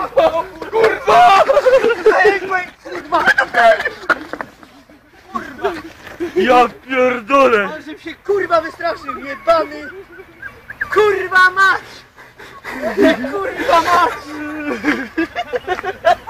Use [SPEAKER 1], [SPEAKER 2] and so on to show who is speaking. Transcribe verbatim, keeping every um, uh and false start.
[SPEAKER 1] Kurwa! Kurwa! Kurwa! Ja pierdolę!
[SPEAKER 2] On żebym się kurwa wystraszył, jebany! Kurwa mać! Kurwa mać!